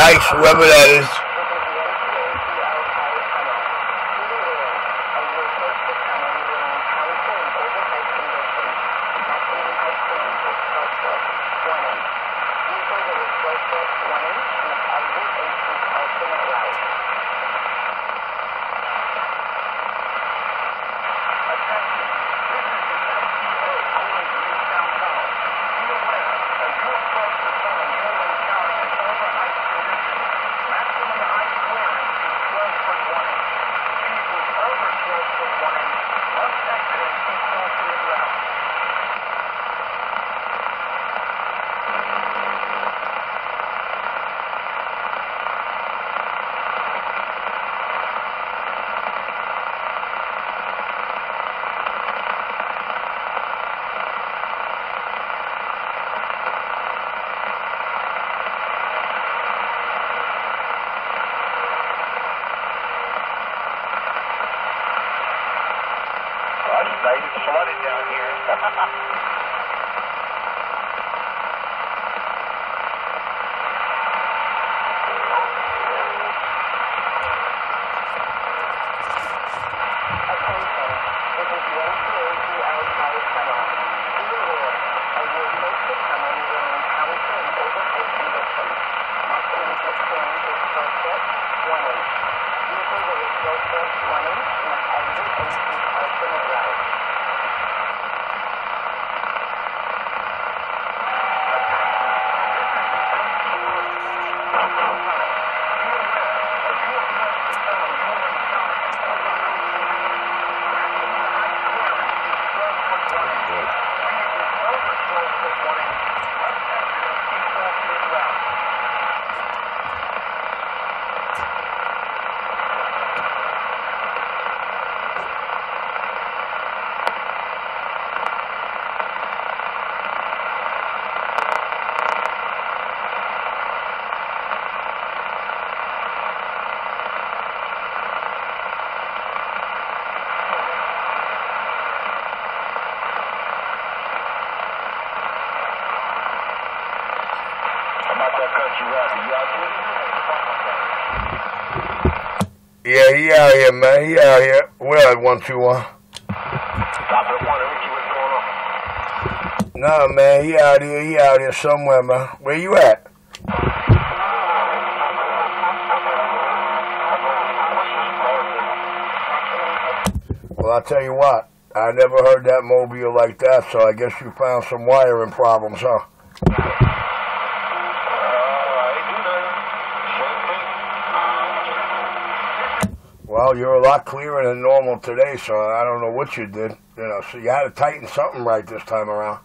ice, whoever that is. It's flooded down here. Yeah, he out here, man. He out here. We're at 121. Nah, man, he out here. He out here somewhere, man. Where you at? Well, I'll tell you what. I never heard that mobile like that, so I guess you found some wiring problems, huh? Well, you're a lot clearer than normal today, so I don't know what you did. You know, so you had to tighten something right this time around.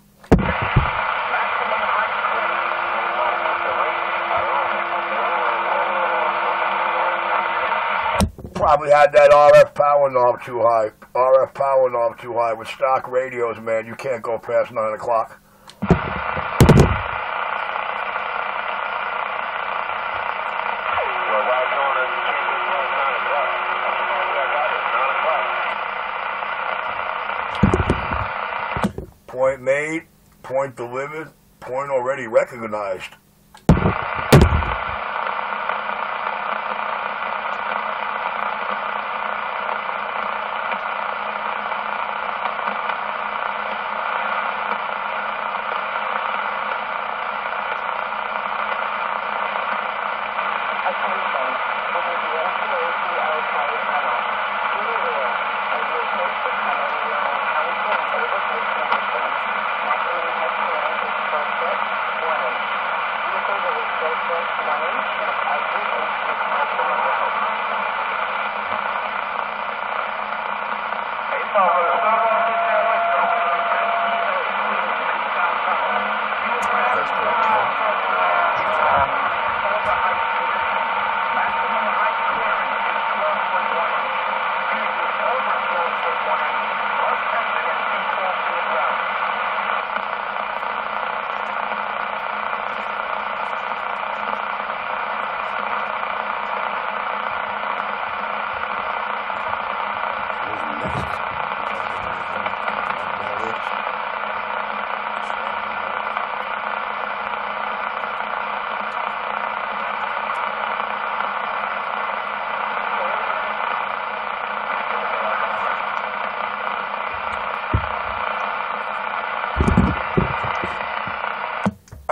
Probably had that RF power knob too high. RF power knob too high. With stock radios, man, you can't go past 9 o'clock. Point made, point delivered, point already recognized.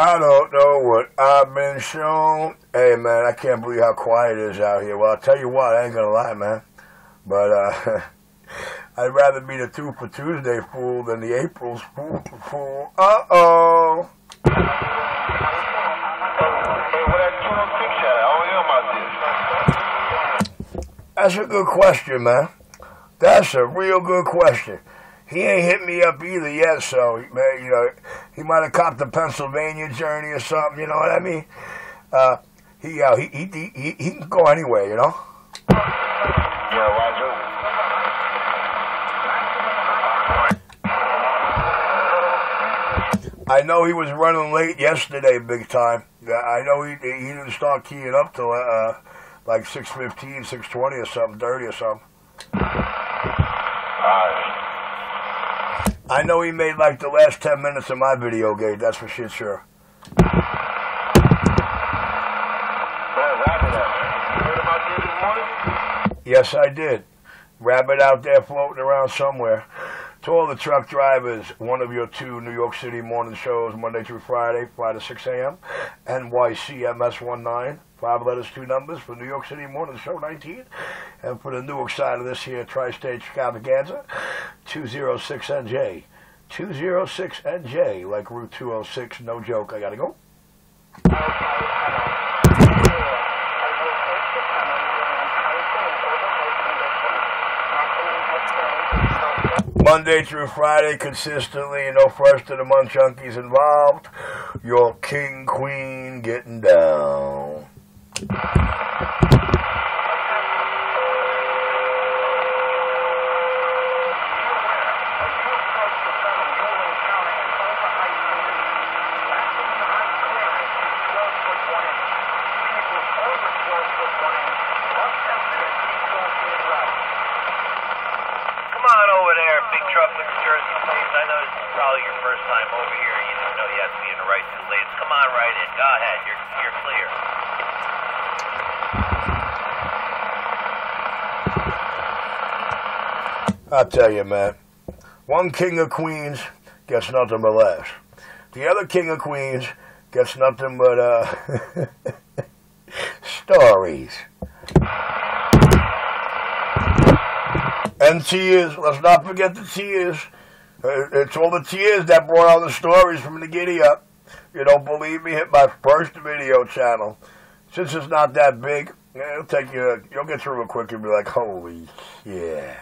I don't know what I've been shown. Hey, man, I can't believe how quiet it is out here. Well, I'll tell you what, I ain't gonna lie, man. But, I'd rather be the 2 for Tuesday fool than the April's fool. Uh-oh. That's a good question, man. That's a real good question. He ain't hit me up either yet, so, man, you know, he might have copped the Pennsylvania journey or something, you know what I mean? He can go anywhere, you know? Yeah, Roger. I know he was running late yesterday, big time. I know he didn't start keying up till like 6:15, 6:20 or something, 30 or something. I know he made like the last 10 minutes of my video game, that's for shit sure. Yes, I did. Rabbit out there floating around somewhere. To all the truck drivers, one of your 2 New York City morning shows, Monday through Friday, 5 to 6 a.m. NYCMS19, 5 letters, 2 numbers for New York City morning show 19. And for the Newark side of this here tri-state extravaganza, 206NJ. 206NJ, like Route 206, no joke, I gotta go. Monday through Friday, consistently, no first of the month junkies involved. Your king, queen, getting down. I'll tell you, man. One king of queens gets nothing but less. The other king of queens gets nothing but, stories. And tears. Let's not forget the tears. It's all the tears that brought on the stories from the giddy up. You don't believe me? Hit my first video channel. Since it's not that big, it'll take you, you'll get through it quick and be like, holy yeah.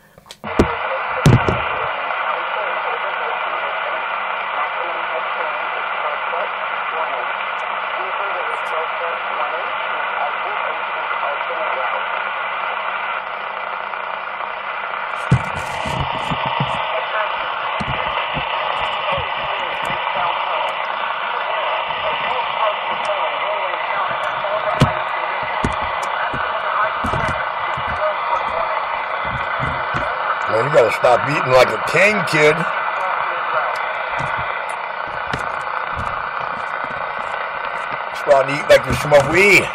Man, you gotta stop eating like a king, kid. Start to eat like you smoke weed.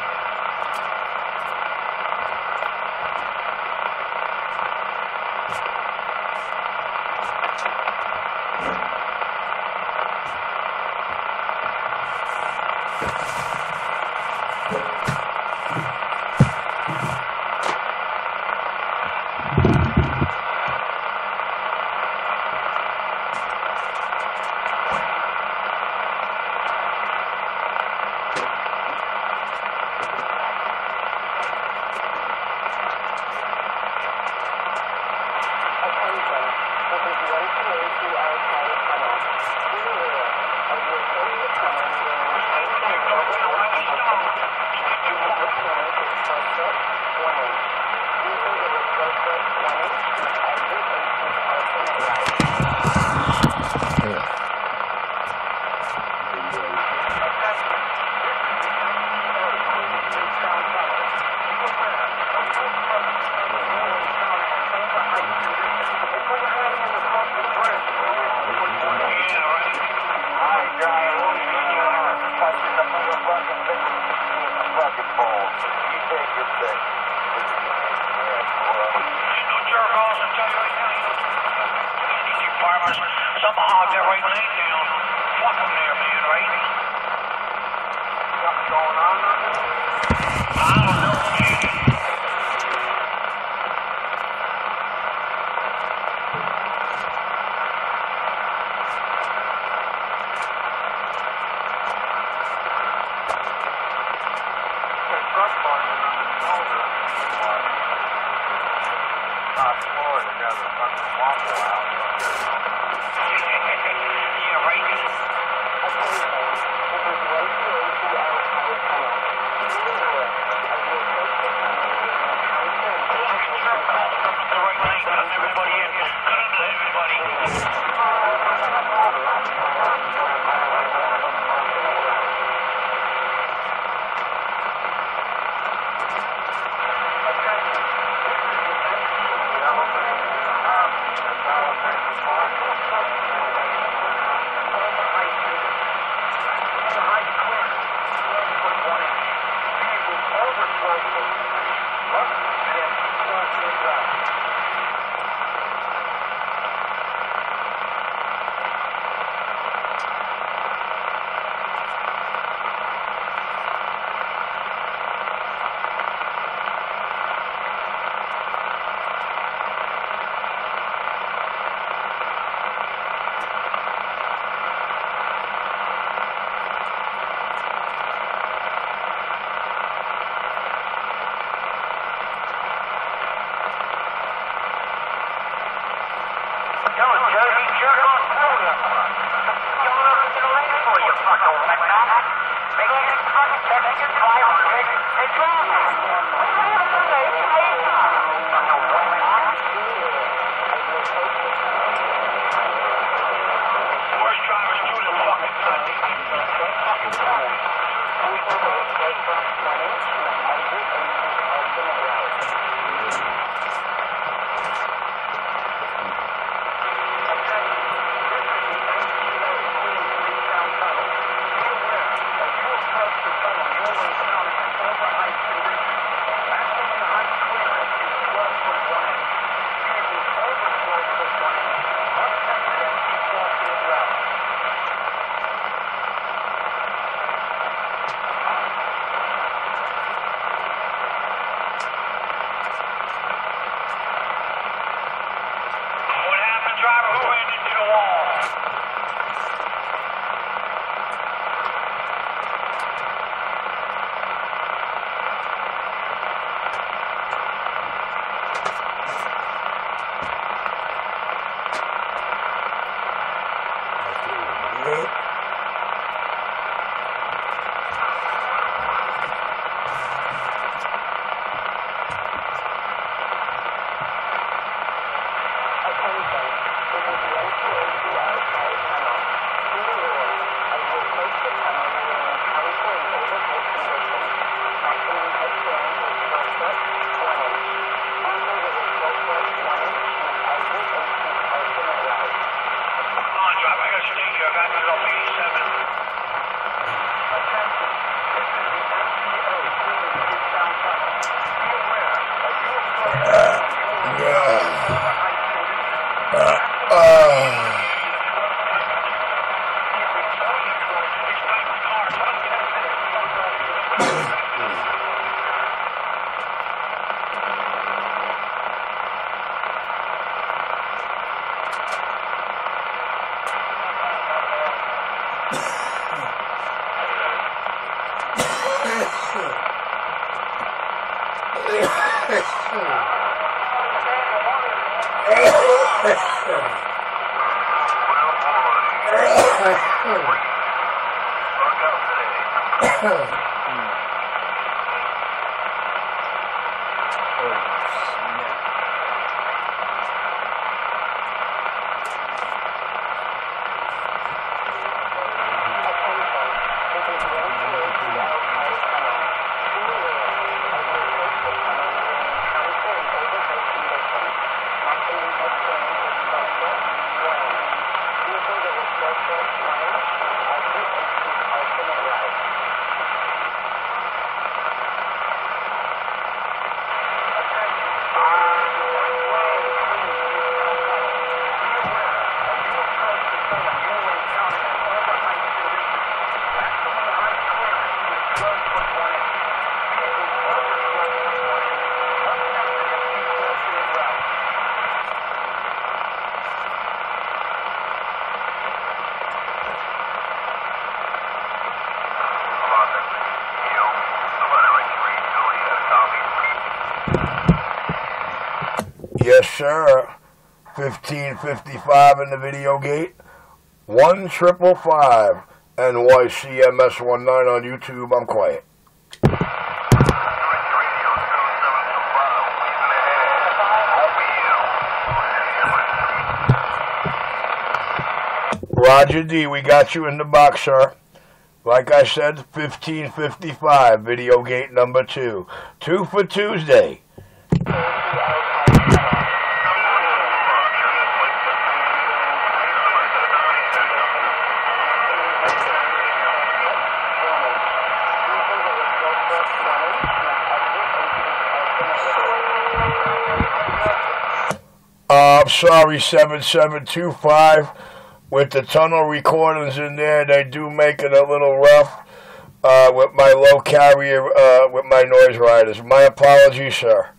sir. 1555 in the video gate. 1555 NYCMS19 on YouTube. I'm quiet. Roger D, we got you in the box, sir. Like I said, 1555, video gate number 2. 2 for Tuesday. I'm sorry, 7725. With the tunnel recordings in there, they do make it a little rough with my low carrier, with my noise riders. My apologies, sir.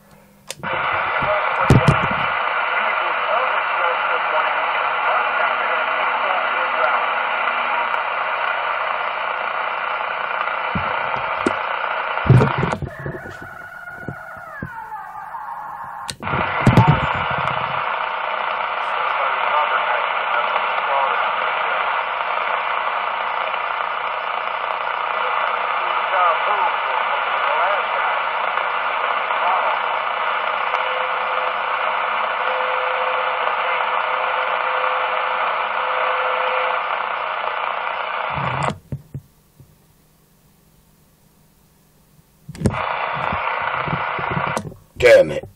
Damn it.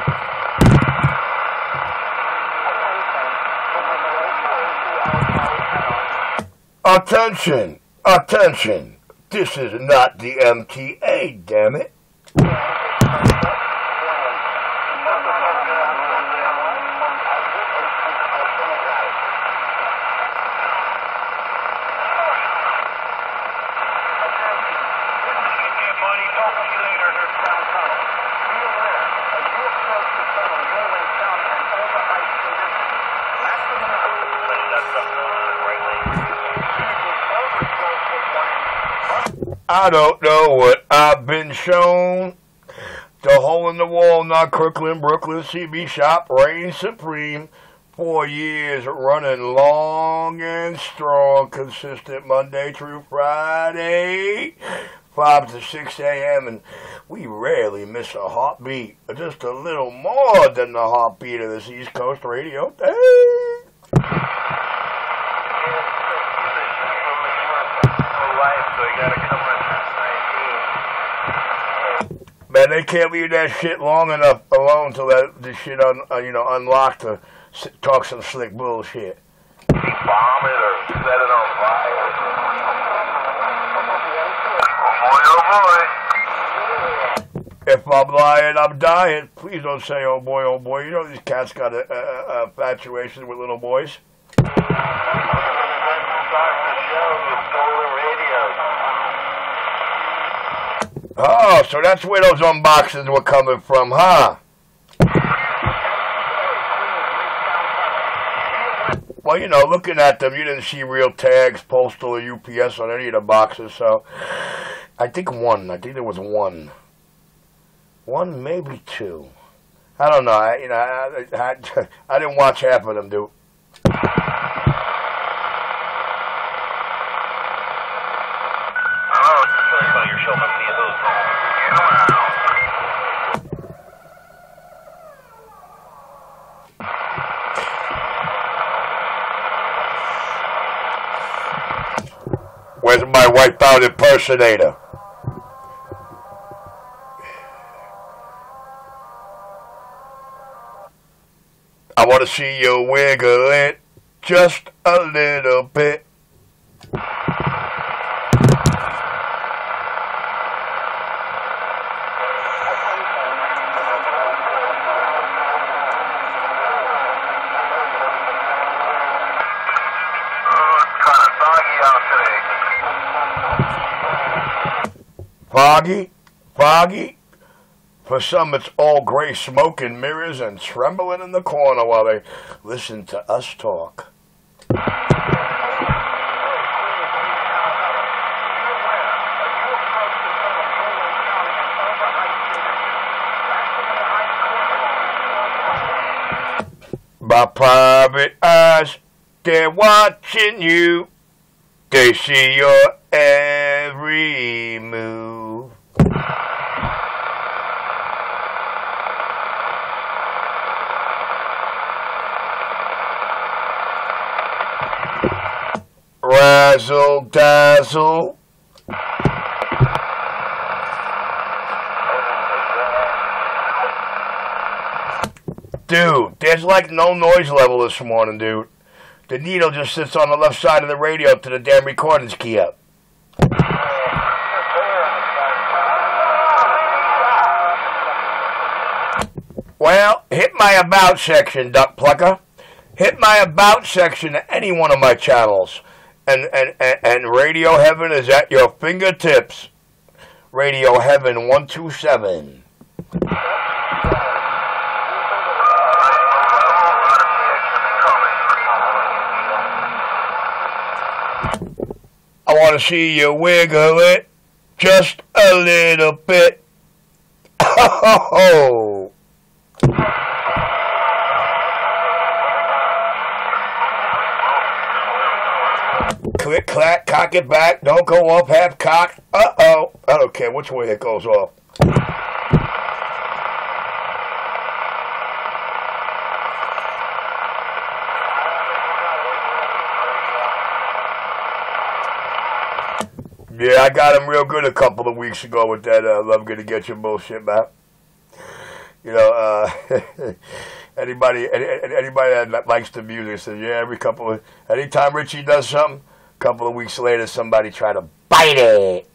Attention! Attention! This is not the MTA, damn it. I don't know what I've been shown. The hole in the wall, not Kirkland, Brooklyn, CB shop, reigns supreme. 4 years running long and strong, consistent Monday through Friday, 5 to 6 a.m. And we rarely miss a heartbeat, just a little more than the heartbeat of this East Coast radio thing. Man, they can't leave that shit long enough alone till that the shit unlocked to talk some slick bullshit. Bomb it or set it on fire. Oh boy, oh boy. If I'm lying, I'm dying. Please don't say, oh boy, oh boy. You know these cats got a infatuation with little boys. Oh, so that's where those unboxings were coming from, huh? Well, you know, looking at them, you didn't see real tags, postal or UPS on any of the boxes, so I think there was one. One, maybe two. I don't know. I didn't watch half of them, dude. Where's my wipeout impersonator? I want to see you wiggle it just a little bit. Foggy. For some, it's all gray smoke and mirrors and trembling in the corner while they listen to us talk. got private eyes, they're watching you. They see your every move. Razzle dazzle. Dude, there's like no noise level this morning, dude. The needle just sits on the left side of the radio to the damn recordings key up. Well, hit my about section, duck plucker. Hit my about section at any one of my channels. And Radio Heaven is at your fingertips. Radio Heaven 127. I want to see you wiggle it just a little bit. Oh. Click, clack, cock it back. Don't go up half cock. Uh-oh. I don't care which way it goes off. Yeah, I got him real good a couple of weeks ago with that Love Gonna Get You bullshit, man. You know, anybody that likes the music says, yeah, anytime Richie does something, a couple of weeks later, somebody try to bite it.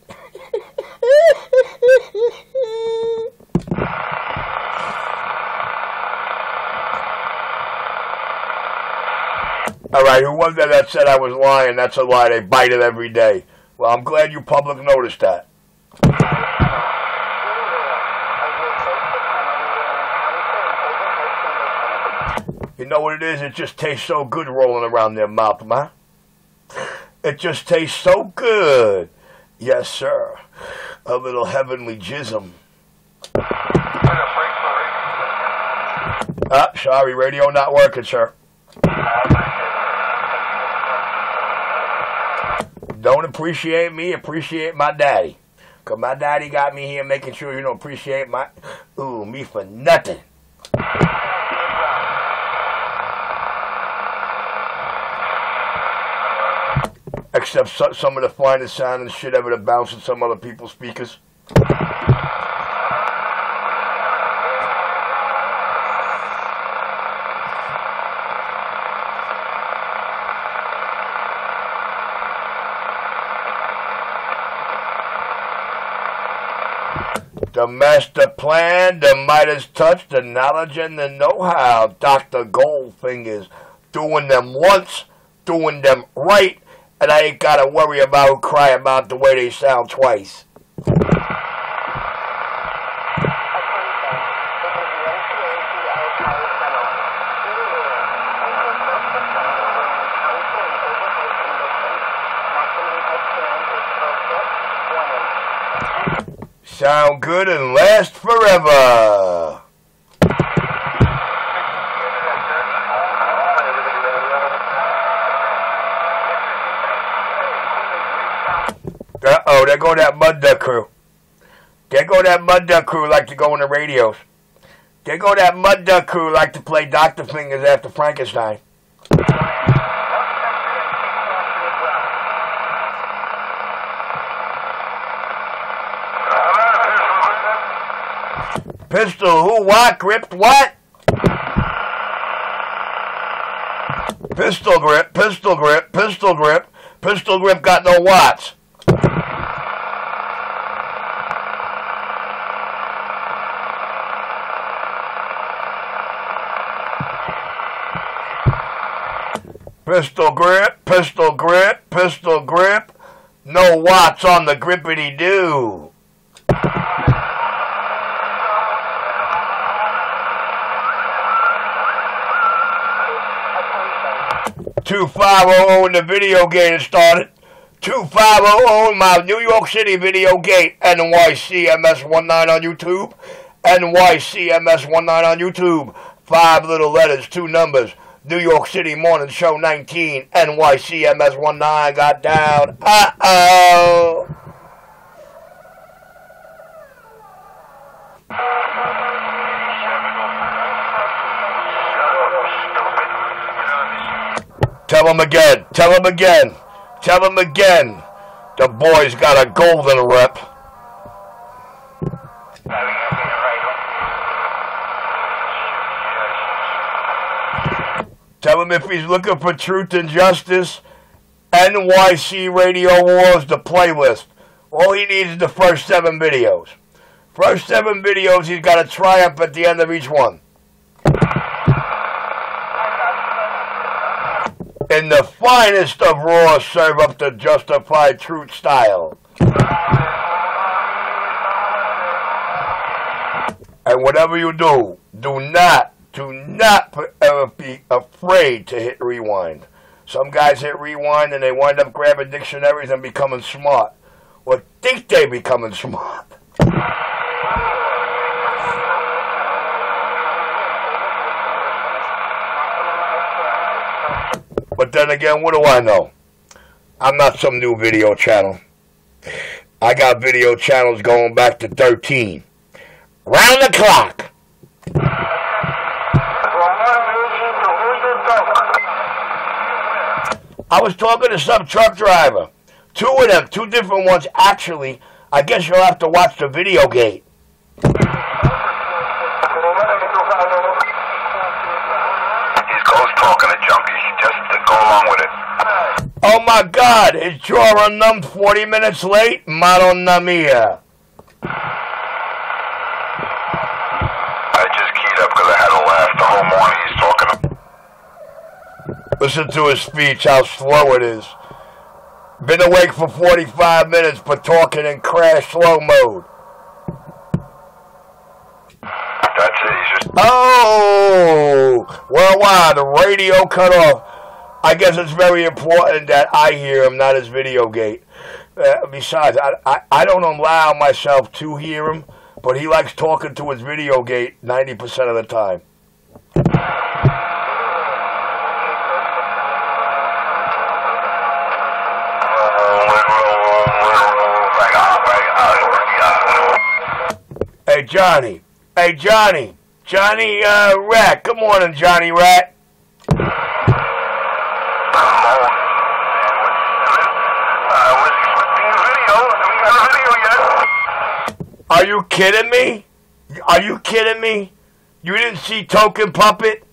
All right, who was that said I was lying? That's a lie. They bite it every day. Well, I'm glad you public noticed that. You know what it is? It just tastes so good rolling around their mouth, man. It just tastes so good. Yes, sir. A little heavenly jism. Sorry, radio not working, sir. Don't appreciate me, appreciate my daddy. Because my daddy got me here making sure you don't appreciate me for nothing. Except some of the finest sound and shit ever to bounce in some other people's speakers. The master plan, the Midas touch, the knowledge and the know-how. Dr. Goldfinger's doing them once, doing them right, and I ain't got to worry about cry about the way they sound twice. Sound good and last forever. Uh-oh, there go that mud duck crew. There go that mud duck crew like to go on the radios. There go that mud duck crew like to play Dr. Fingers after Frankenstein. Pistol, who, what, gripped, what? Pistol grip, pistol grip, pistol grip. Pistol grip got no watts. Pistol grip, pistol grip, pistol grip. No watts on the grippity-doo. 2500 in the video gate has started. 2500 my New York City video gate. NYCMS19 on YouTube. NYCMS19 on YouTube. 5 little letters, 2 numbers. New York City Morning Show 19, NYCMS19 got down. Uh-oh. Tell him again. Tell him again. Tell him again. The boy's got a golden rep. Tell him if he's looking for truth and justice, NYC Radio Wars, the playlist. All he needs is the first 7 videos. First 7 videos, he's got a triumph at the end of each one. In the finest of Raw, serve up the justified truth style. And whatever you do, do not ever be afraid to hit rewind. Some guys hit rewind and they wind up grabbing dictionaries and becoming smart. Or think they're becoming smart. But then again, what do I know? I'm not some new video channel. I got video channels going back to 13. Round the clock. I was talking to some truck driver. 2 of them, 2 different ones. Actually, I guess you'll have to watch the video gate. Oh my God, is jaw unnumbed 40 minutes late? Madonna mia. I just keyed up because I had to laugh the whole morning. He's talking. Listen to his speech, how slow it is. Been awake for 45 minutes, but talking in crash slow mode. That's it, he's just... Oh! Well, wow, the radio cut off. I guess it's very important that I hear him, not his video gate. Besides, I don't allow myself to hear him, but he likes talking to his video gate 90% of the time. Hey, Johnny. Hey, Johnny. Johnny Rat. Good morning, Johnny Rat. Are you kidding me? Are you kidding me? You didn't see Token Puppet?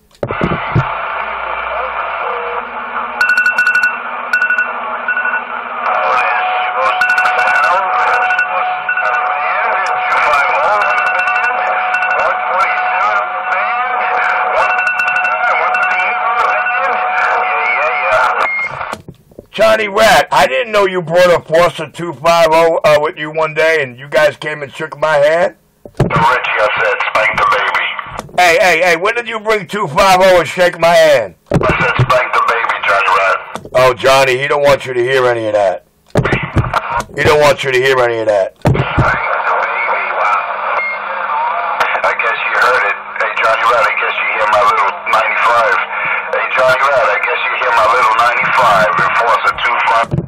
Johnny Rat, I didn't know you brought a Forza 250 with you one day and you guys came and shook my hand. Richie, I said spank the baby. Hey, when did you bring 250 and shake my hand? I said spank the baby, Johnny Rat. Oh, Johnny, he don't want you to hear any of that. He don't want you to hear any of that. Spank the baby, wow. I guess you heard it. Hey, Johnny Rat, I guess you hear my little 95. Hey, Johnny Rat, I guess you hear my little 95 in Forza 250.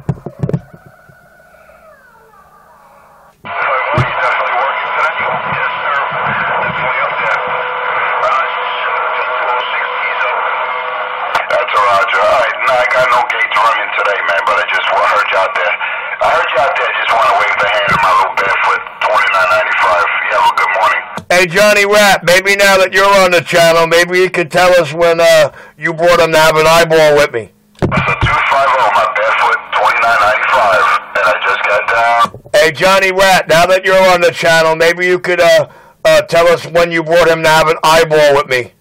I got no gates running today, man, but I just heard you out there. I heard you out there. Just want to wave the hand in my little barefoot, $29.95. You have a good morning. Hey, Johnny Rat, maybe now that you're on the channel, maybe you could tell us when you brought him to have an eyeball with me. It's a 250, my barefoot, $29.95, and I just got down. Hey, Johnny Rat, now that you're on the channel, maybe you could tell us when you brought him to have an eyeball with me.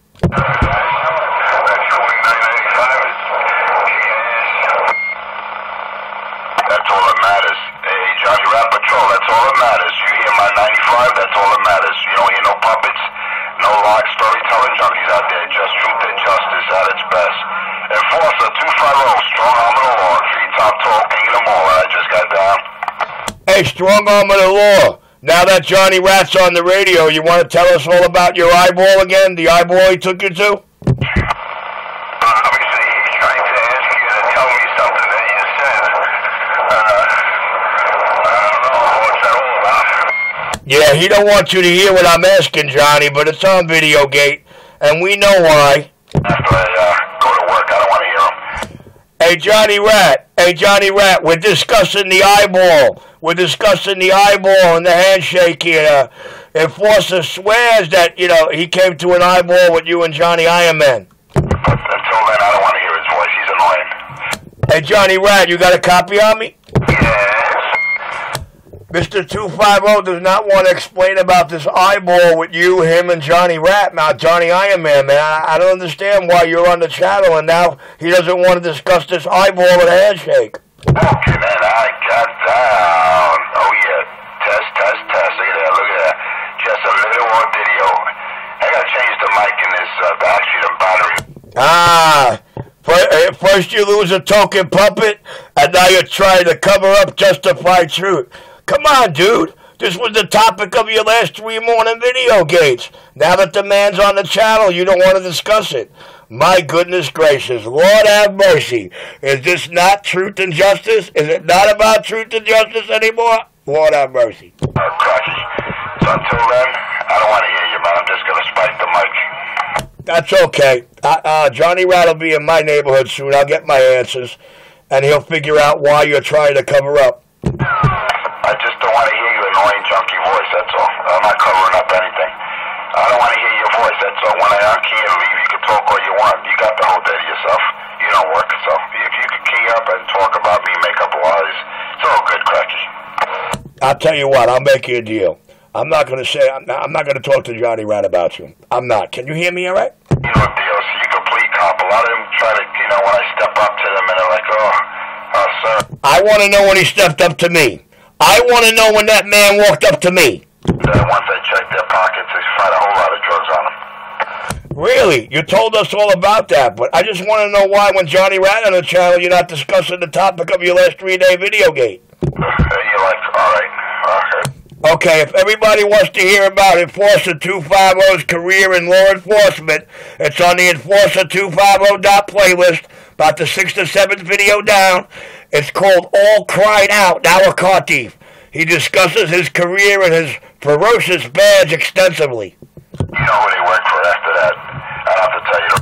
That's all that matters. You hear my 95, that's all that matters. You don't hear no puppets, no live storytelling junkies out there. Just truth and justice at its best. Enforcer 250, strong arm of the law. Treetop talk, king of them all. I just got down. Hey, strong arm of the law. Now that Johnny Rat's on the radio, you want to tell us all about your eyeball again? The eyeball he took you to? Yeah, he don't want you to hear what I'm asking, Johnny, but it's on Videogate, and we know why. After I go to work, I don't want to hear him. Hey, Johnny Rat, we're discussing the eyeball. We're discussing the eyeball and the handshake here. Enforcer swears that, he came to an eyeball with you and Johnny Iron Man. But until then, I don't want to hear his voice. He's annoying. Hey, Johnny Rat, you got a copy on me? Yes. Mr. 250 does not want to explain about this eyeball with you, him, and Johnny Rat. Now, Johnny Iron Man, man, I don't understand why you're on the channel, and now he doesn't want to discuss this eyeball with a handshake. Okay, man, I got down. Oh, yeah. Test. Look at that. Just a little more video. I got to change the mic in this, actually, the battery. First you lose a token puppet, and now you're trying to cover up justified truth. Come on, dude. This was the topic of your last 3 morning video gates. Now that the man's on the channel, you don't want to discuss it. My goodness gracious. Lord have mercy. Is this not truth and justice? Is it not about truth and justice anymore? Lord have mercy. Crashy. So until then, I don't want to hear you, man. I'm just going to spike the mic. That's okay. Johnny Rat will be in my neighborhood soon. I'll get my answers, and he'll figure out why you're trying to cover up. I just don't want to hear your annoying junkie voice, that's all. I'm not covering up anything. I don't want to hear your voice, that's all. When I unkey and leave, you can talk all you want. You got the whole day to yourself. You don't work, so you can key up and talk about me, make up lies. It's all good, Cracky. I'll tell you what, I'll make you a deal. I'm not going to talk to Johnny Rat about you. I'm not. Can you hear me all right? You know, deals, you complete cop. A lot of them try to, when I step up to them and they're like, oh, sir. I want to know when he stepped up to me. I want to know when that man walked up to me. Once they check their pockets, they find a whole lot of drugs on them. Really? You told us all about that, but I just want to know why when Johnny Rat on the channel, you're not discussing the topic of your last 3-day video gate. You're like, all right, okay. Okay, if everybody wants to hear about Enforcer 250's career in law enforcement, it's on the Enforcer 250 playlist, about the 6th or 7th video down. It's called All Cried Out, Now a Car Thief. He discusses his career and his ferocious badge extensively. You know who they work for after that. I don't have to tell you.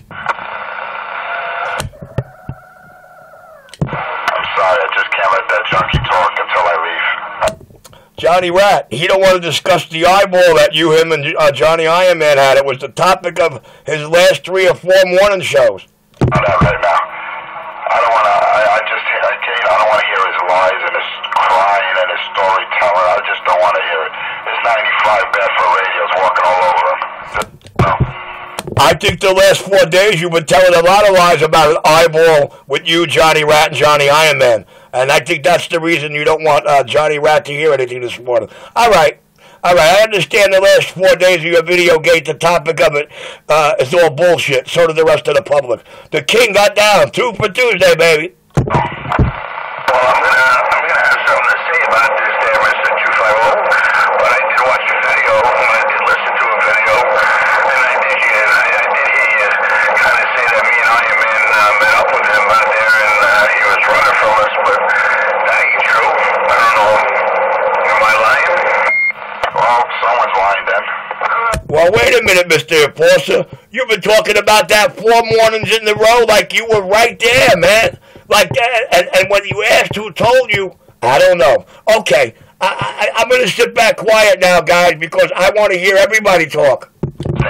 I'm sorry, I just can't let that junkie talk until I leave. Johnny Rat, he don't want to discuss the eyeball that you, him, and Johnny Iron Man had. It was the topic of his last 3 or 4 morning shows. I'm not right now. I don't want to, I don't want to hear his lies and his crying and his storytelling. I just don't want to hear it. His 95 bad for radio's walking all over him. No. I think the last 4 days you've been telling a lot of lies about an eyeball with you, Johnny Rat, and Johnny Iron Man. And I think that's the reason you don't want Johnny Rat to hear anything this morning. All right, I understand the last 4 days of your video gate, the topic of it is all bullshit. So did the rest of the public. The king got down. 2 for Tuesday, baby. Well, I'm gonna have something to say about this there, Mr. 250. But I did watch a video, and I did listen to a video, and I did hear you kind of say that me and Iron Man met up with him out there, and he was running from us, but that ain't true. I don't know. Am I lying? Well, someone's lying then. Well, wait a minute, Mr. Enforcer. You've been talking about that 4 mornings in the row like you were right there, man. Like that, and when you asked who told you, I don't know. Okay, I'm going to sit back quiet now, guys, because I want to hear everybody talk. Well,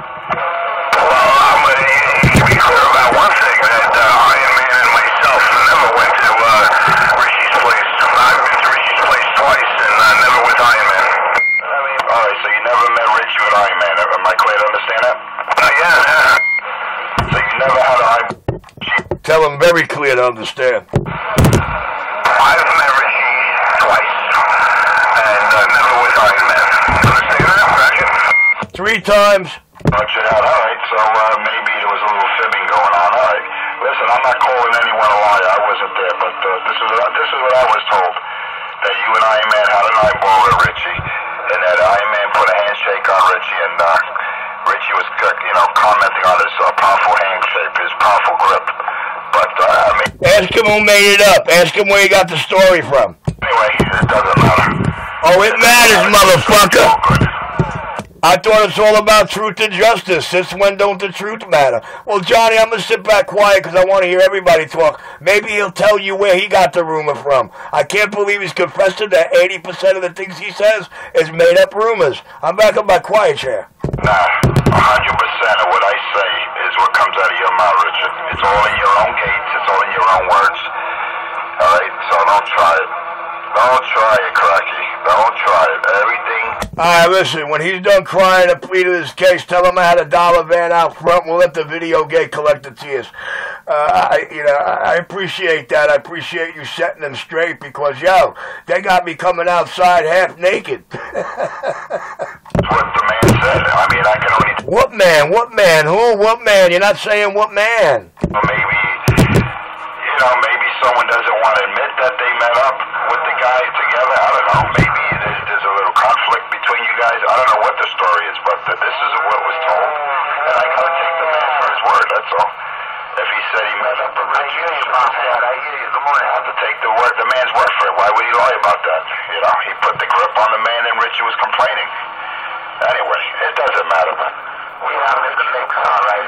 I'm going to be clear about one thing, that Iron Man and myself never went to Richie's place. I've been to Richie's place twice, and never with Iron Man. All right, so you never met Richie with Iron Man. Am I clear to understand that? Yeah. So you never had Iron Man. Tell him very clear to understand. I've met Richie twice, and never with Iron Man. Understand that, Ratchet? 3 times. Roger that. All right, so maybe there was a little fibbing going on. All right. Listen, I'm not calling anyone a liar. I wasn't there, but this is what I was told. That you and Iron Man had an eyeball with Richie, and that Iron Man put a handshake on Richie, and Richie was, commenting on his powerful handshake, his powerful grip. But, ask him who made it up. Ask him where he got the story from. Anyway, it doesn't matter. Oh, it matters, motherfucker. I thought it's all about truth and justice. Since when don't the truth matter? Well, Johnny, I'm going to sit back quiet because I want to hear everybody talk. Maybe he'll tell you where he got the rumor from. I can't believe he's confessing that 80% of the things he says is made-up rumors. I'm back on my quiet chair. Nah, 100% of what I say is what comes out of your mouth, Richard. It's all in your own gates. It's all in your own words. All right? So don't try it. Don't try it, Cracky. Don't try it. Everything. All right, listen. When he's done crying and pleading his case, tell him I had a dollar van out front. We'll let the video gate collect the tears. I appreciate that. I appreciate you setting them straight because, yo, they got me coming outside half naked. That's what the man said. I mean, I can only... What man? What man? Who? What man? You're not saying what man. Or maybe, maybe someone doesn't want to admit that they met up with the guy together. I don't know. Maybe there's a little conflict between you guys. I don't know what the story is, but this is what was told. And I gotta take the man for his word, that's all. If he said he met up with Richie, I hear you about that. I hear you. Come on, I have to take the man's word for it. Why would he lie about that? He put the grip on the man and Richie was complaining. Anyway, it doesn't matter, man. We have Mr. Fix, all right.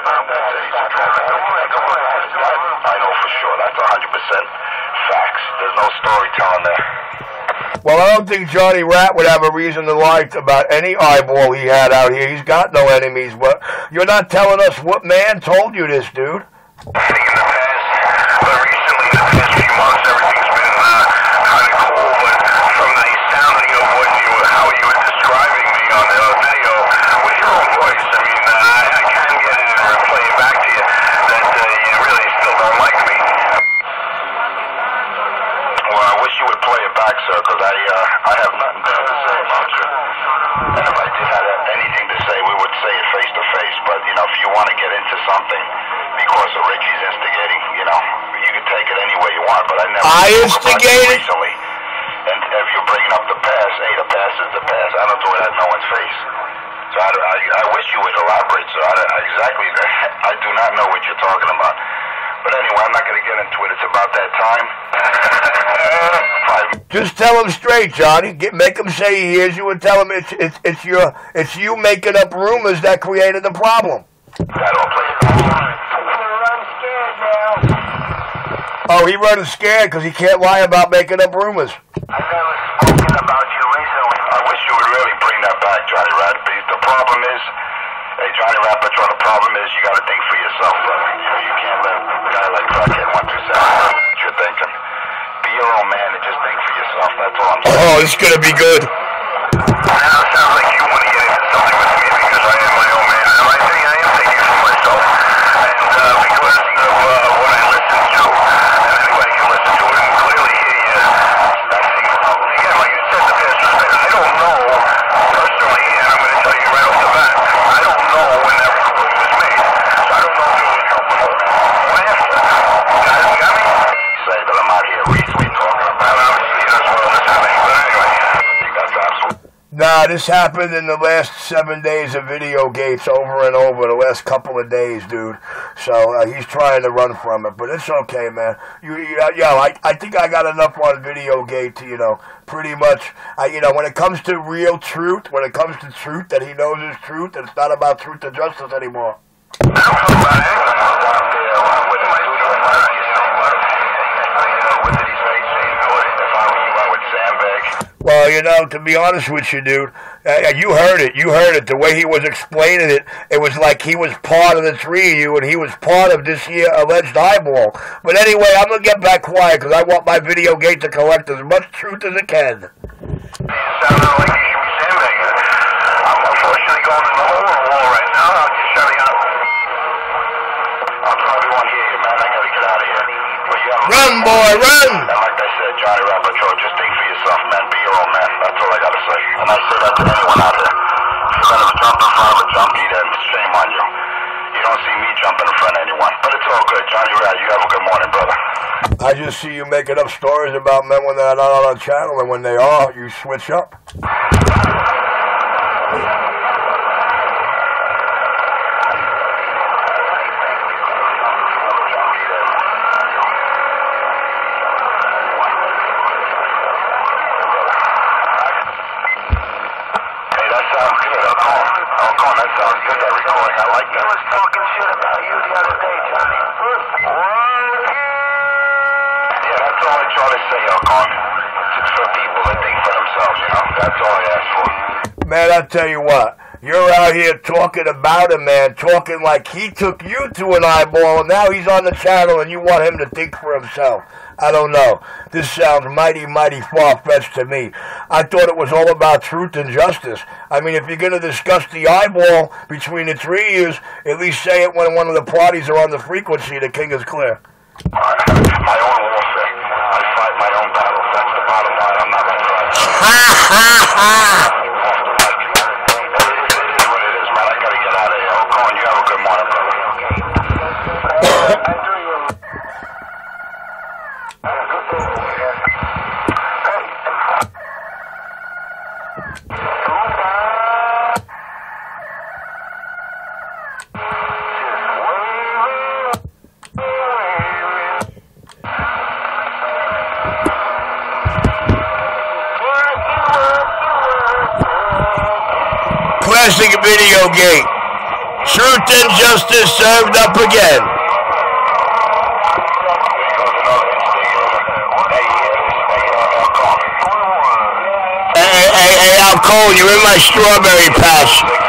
I know for sure. That's 100% facts. There's no storytelling there. Well, I don't think Johnny Rat would have a reason to lie about any eyeball he had out here. He's got no enemies. But you're not telling us what man told you this, dude. I think in the past, but recently, in the past few months, everything's been kind of cool. But from the sounding of how you were describing me on the video with your own voice, I mean, I can get it and replay it back to you that you really still don't like me. Well, I wish you would play it back, sir, because I have nothing bad to say about you. And if I did have anything to say, we would say it face to face. But if you want to get into something because of Richie's instigating, you can take it any way you want. But I never. I instigated recently. And if you're bringing up the past, the past is the past. I don't do it at no one's face. So I wish you would elaborate, sir. Exactly. I do not know what you're talking about. But anyway, I'm not going to get into it. It's about that time. Just tell him straight, Johnny. Make him say he hears you, and tell him it's you making up rumors that created the problem. That'll play. I'm scared now. Oh, he running scared because he can't lie about making up rumors. I've never spoken about you recently. I wish you would really bring that back, Johnny Rat. The problem is, Johnny Rat, the problem is you got to think for yourself, brother. You can't let a guy like Crackhead 127 what you're thinking. Be your own man and just think for yourself. That's all I'm saying. Oh, it's gonna be good. Now it sounds like you want to get into something with me because I am my own man. And I think I am thinking for myself. And because of what I listen to, and anybody can listen to it and clearly hear you. Again, like you said, the past respect. I don't know personally, and I'm going to tell you right off the bat, I don't know when that recording was made. So I don't know if it was before or after. You got me? Say that I'm out here recently talking about it. Obviously, that's what I'm saying. But anyway, you got the absolute. Nah, this happened in the last 7 days of video gates over and over, the last couple of days, dude. So he's trying to run from it, but it's okay, man. I think I got enough on video gate to, pretty much, when it comes to real truth, when it comes to truth that he knows is truth, it's not about truth and justice anymore. I don't know about anything out there. What am I doing? What did he say? If I were you, I would sandbag. Well, to be honest with you, dude, you heard it. You heard it. The way he was explaining it, it was like he was part of the three of you, and he was part of this here alleged eyeball. But anyway, I'm going to get back quiet, because I want my video gate to collect as much truth as it can. You sound like you should be sandbagging. I'm unfortunately going in the hole in the wall right now. I'm just shutting up. I probably won't hear you, man. I got to get out of here. But Run, boy, run! And like I said, Johnny Rat Patrol, just think for yourself, man. Be your own man. That's all I got to say. And I say that to anyone out there. If you're going to jump in front of a junkie, then shame on you. You don't see me jumping in front of anyone. But it's all good. Johnny Rat, you have a good morning, brother. I just see you making up stories about men when they're not on the channel, and when they are, you switch up. gotta say, Elcon, it's for people that think for themselves, you know? That's all I ask for. Man, I tell you what, you're out here talking about him, man, talking like he took you to an eyeball, and now he's on the channel, and you want him to think for himself. I don't know. This sounds mighty, mighty far-fetched to me. I thought it was all about truth and justice. I mean, if you're going to discuss the eyeball between the three of you, at least say it when one of the parties are on the frequency. The king is clear. My own warfare. I fight my own battles. That's the bottom line. I'm not going to fight. Ha, ha, ha! Classic video gate. Truth and justice served up again. Hey, Al Cole, you're in my strawberry patch.